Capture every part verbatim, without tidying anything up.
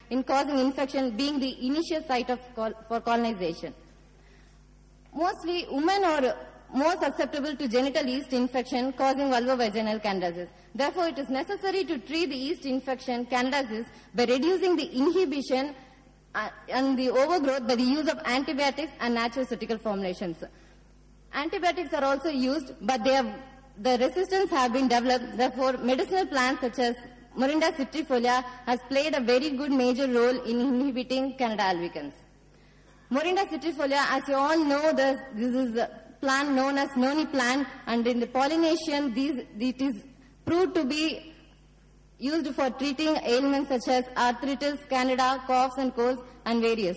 in causing infection, being the initial site of col for colonization. Mostly, women are more susceptible to genital yeast infection causing vulvovaginal candidiasis. Therefore, it is necessary to treat the yeast infection candidiasis by reducing the inhibition uh, and the overgrowth by the use of antibiotics and nutraceutical formulations. Antibiotics are also used, but they have, the resistance have been developed. Therefore, medicinal plants such as Morinda citrifolia has played a very good major role in inhibiting Candida albicans. Morinda citrifolia, as you all know, this, this is a plant known as noni plant, and in the pollination, these, it is proved to be used for treating ailments such as arthritis, candida, coughs and colds, and various.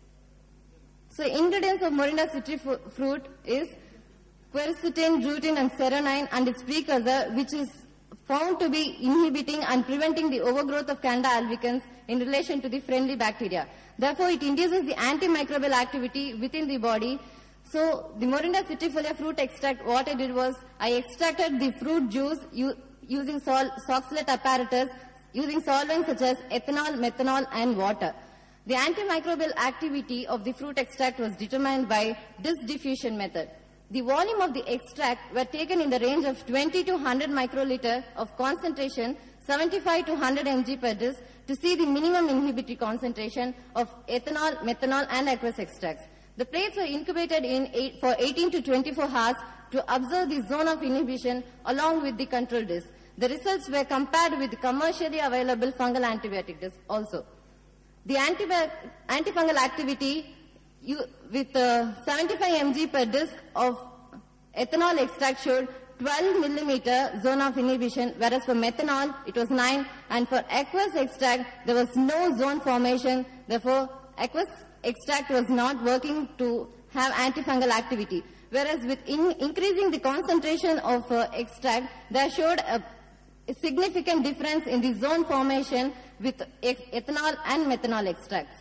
So, ingredients of Morinda citrifruit is quercetin, rutin, and seronin, and its precursor, which is found to be inhibiting and preventing the overgrowth of Candida albicans in relation to the friendly bacteria. Therefore, it induces the antimicrobial activity within the body. So, the Morinda citrifolia fruit extract, what I did was, I extracted the fruit juice using sol Soxhlet apparatus, using solvents such as ethanol, methanol, and water. The antimicrobial activity of the fruit extract was determined by disc diffusion method. The volume of the extract were taken in the range of twenty to one hundred microliter of concentration, seventy-five to one hundred milligrams per disc, to see the minimum inhibitory concentration of ethanol, methanol, and aqueous extracts. The plates were incubated in eight, for eighteen to twenty-four hours to observe the zone of inhibition along with the control disc. The results were compared with commercially available fungal antibiotic discs also. The antifungal activity you, with uh, seventy-five milligrams per disc of ethanol extract showed twelve millimeter zone of inhibition, whereas for methanol it was nine, and for aqueous extract there was no zone formation. Therefore, aqueous extract was not working to have antifungal activity. Whereas with in increasing the concentration of uh, extract, there showed a, a significant difference in the zone formation with ethanol and methanol extracts.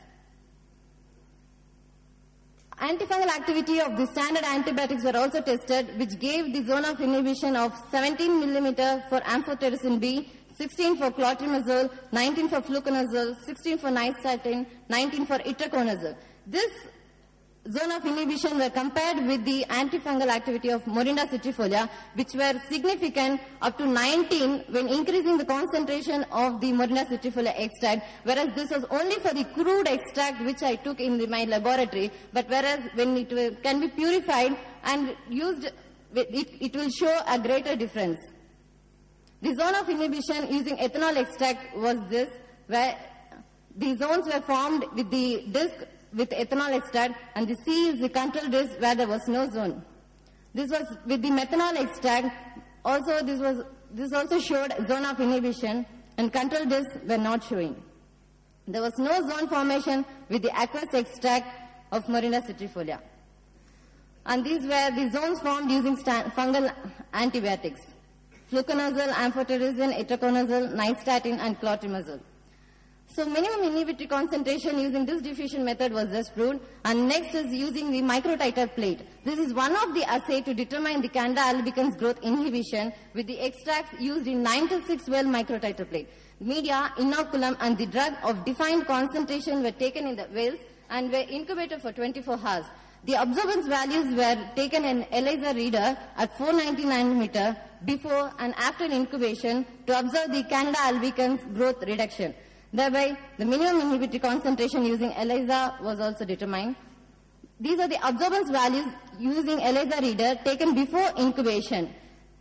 Antifungal activity of the standard antibiotics were also tested, which gave the zone of inhibition of seventeen millimeter for amphotericin B, sixteen for clotrimazole, nineteen for fluconazole, sixteen for nystatin, nineteen for itraconazole. This zone of inhibition were compared with the antifungal activity of Morinda citrifolia, which were significant up to nineteen when increasing the concentration of the Morinda citrifolia extract, whereas this was only for the crude extract which I took in the, my laboratory, but whereas when it will, can be purified and used, it, it will show a greater difference. The zone of inhibition using ethanol extract was this, where the zones were formed with the disc with ethanol extract, and the C is the control disc where there was no zone. This was with the methanol extract. Also, this was this also showed zone of inhibition, and control discs were not showing. There was no zone formation with the aqueous extract of Morinda citrifolia, and these were the zones formed using fungal antibiotics: fluconazole, amphotericin, itraconazole, nystatin, and clotrimazole. So minimum inhibitory concentration using this diffusion method was just proved, and next is using the microtiter plate. This is one of the assay to determine the Candida albicans growth inhibition with the extracts used in nine to six well microtiter plate. Media, inoculum, and the drug of defined concentration were taken in the wells and were incubated for twenty-four hours. The absorbance values were taken in ELISA reader at four ninety nanometer before and after incubation to observe the Candida albicans growth reduction. Thereby, the minimum inhibitory concentration using ELISA was also determined. These are the absorbance values using ELISA reader taken before incubation.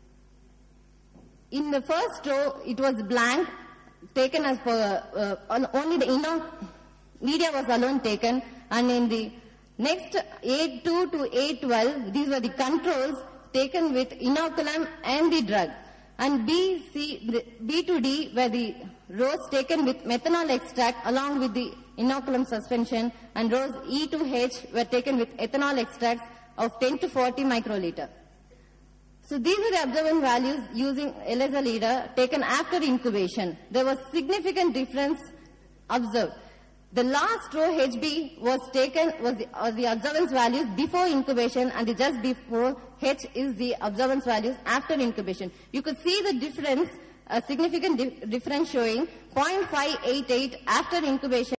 In the first row, it was blank, taken as for uh, only the inner media was alone taken, and in the next A two to A twelve, these were the controls taken with inoculum and the drug. And B, C, the B to D were the rows taken with methanol extract along with the inoculum suspension, and rows E to H were taken with ethanol extracts of ten to forty microliter. So these are the observation values using ELISA leader taken after incubation. There was significant difference observed. The last row H B was taken was the, was the observance values before incubation, and the just before H is the observance values after incubation. You could see the difference, a significant di difference showing zero point five eight eight after incubation.